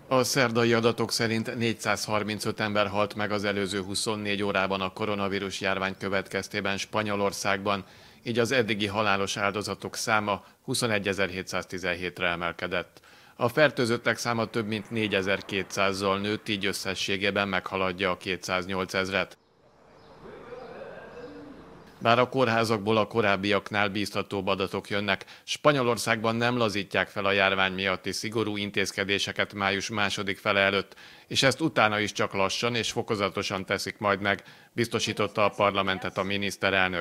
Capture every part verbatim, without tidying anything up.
A szerdai adatok szerint négyszázharmincöt ember halt meg az előző huszonnégy órában a koronavírus járvány következtében Spanyolországban, így az eddigi halálos áldozatok száma huszonegyezer-hétszáztizenhétre emelkedett. A fertőzöttek száma több mint négyezer-kétszázzal nőtt, így összességében meghaladja a kétszáznyolcezret. Bár a kórházakból a korábbiaknál bíztatóbb adatok jönnek, Spanyolországban nem lazítják fel a járvány miatti szigorú intézkedéseket május második fele előtt, és ezt utána is csak lassan és fokozatosan teszik majd meg, biztosította a parlamentet a miniszterelnök.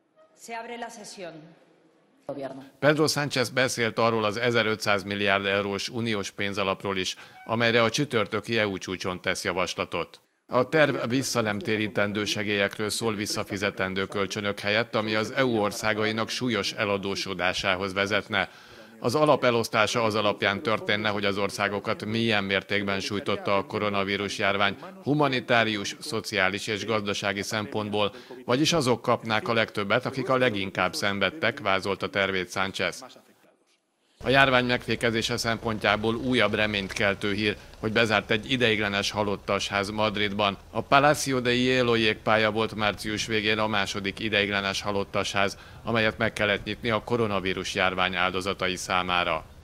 Pedro Sánchez beszélt arról az ezerötszáz milliárd eurós uniós pénzalapról is, amelyre a csütörtöki é u csúcson tesz javaslatot. A terv visszanemtérítendő segélyekről szól, visszafizetendő kölcsönök helyett, ami az é u országainak súlyos eladósodásához vezetne. Az alap elosztása az alapján történne, hogy az országokat milyen mértékben sújtotta a koronavírus járvány humanitárius, szociális és gazdasági szempontból, vagyis azok kapnák a legtöbbet, akik a leginkább szenvedtek, vázolta tervét Sánchez. A járvány megfékezése szempontjából újabb reményt keltő hír, hogy bezárt egy ideiglenes halottasház Madridban. A Palacio de Hielo jégpálya volt március végén a második ideiglenes halottasház, amelyet meg kellett nyitni a koronavírus járvány áldozatai számára.